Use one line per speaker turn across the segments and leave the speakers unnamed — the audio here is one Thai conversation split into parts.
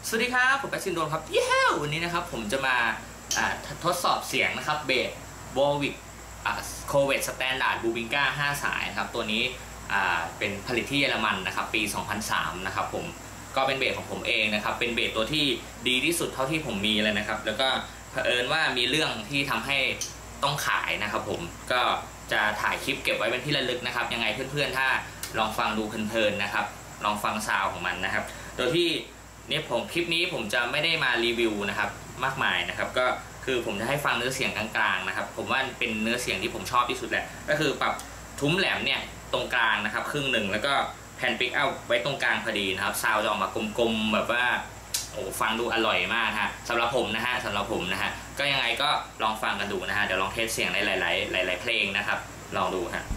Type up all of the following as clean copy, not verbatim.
สวัสดีครับผมแป๊ซินโดนครับเย้วันนี้นะครับผมจะมาทดสอบเสียงนะครับเบสวอลวิกโคเวตสแตนดาร์ดบูบิงก้า5สายครับตัวนี้เป็นผลิตที่เยอรมันนะครับปี 2003 นะครับผมก็เป็นเบสของผมเองนะครับเป็นเบสตัวที่ดีที่สุดเท่าที่ผมมีเลยนะครับแล้วก็เผอิญว่ามีเรื่องที่ทำให้ต้องขายนะครับผมก็จะถ่ายคลิปเก็บไว้เป็นที่ระลึกนะครับยังไงเพื่อนๆถ้าลองฟังดูเพลินๆนะครับลองฟังซาวของมันนะครับโดยที่คลิปนี้ผมจะไม่ได้มารีวิวนะครับมากมายนะครับก็คือผมจะให้ฟังเนื้อเสียงกลางๆนะครับผมว่าเป็นเนื้อเสียงที่ผมชอบที่สุดแหละก็คือปรับทุ้มแหลมเนี่ยตรงกลางนะครับครึ่งหนึ่งแล้วก็แผ่นปิกเอาไว้ตรงกลางพอดีนะครับซาวจะออกมากลมๆแบบว่าโอ้ฟังดูอร่อยมากฮะสำหรับผมนะฮะก็ยังไงก็ลองฟังกันดูนะฮะเดี๋ยวลองเทสเสียงในหลายเพลงนะครับลองดูฮะ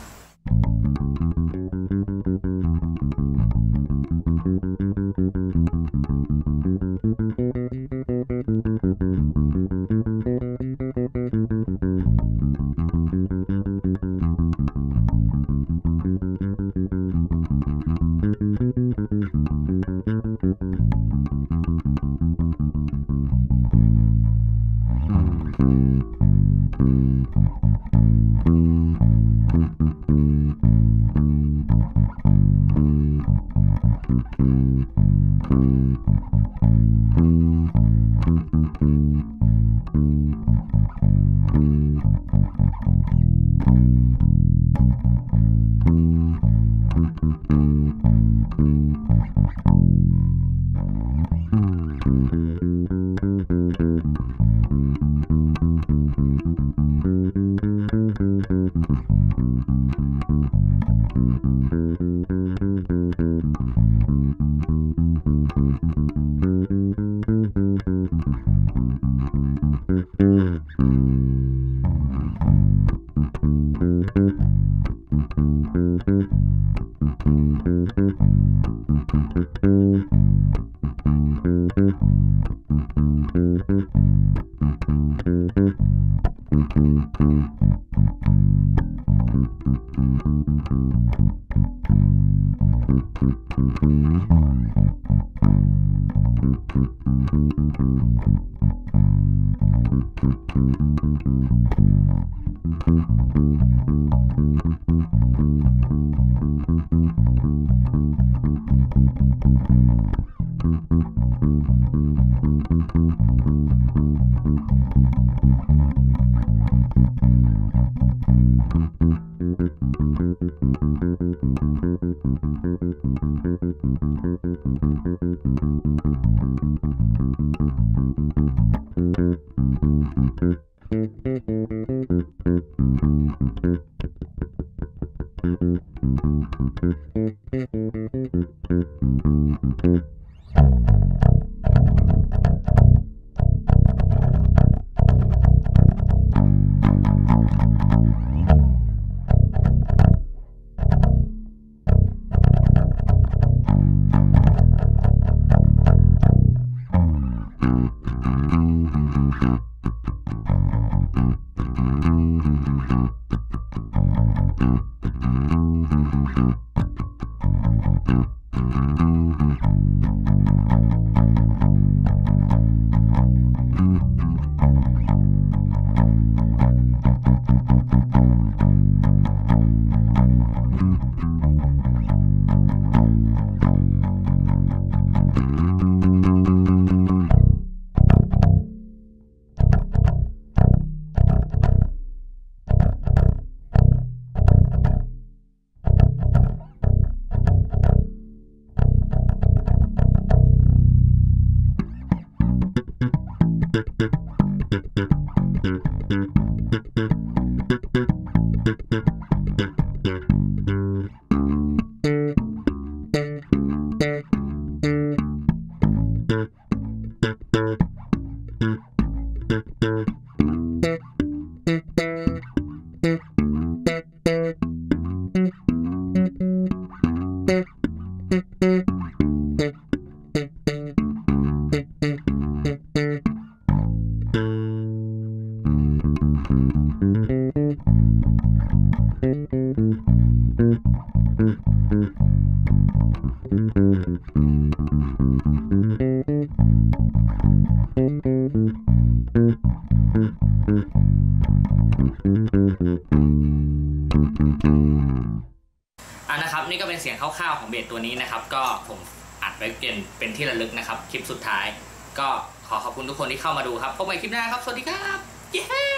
นะครับนี่ก็เป็นเสียงคร่าวๆของเบสตัวนี้นะครับก็ผมอัดไว้เป็นที่ระลึกนะครับคลิปสุดท้ายก็ขอขอบคุณทุกคนที่เข้ามาดูครับพบกันใหม่คลิปหน้าครับสวัสดีครับเย้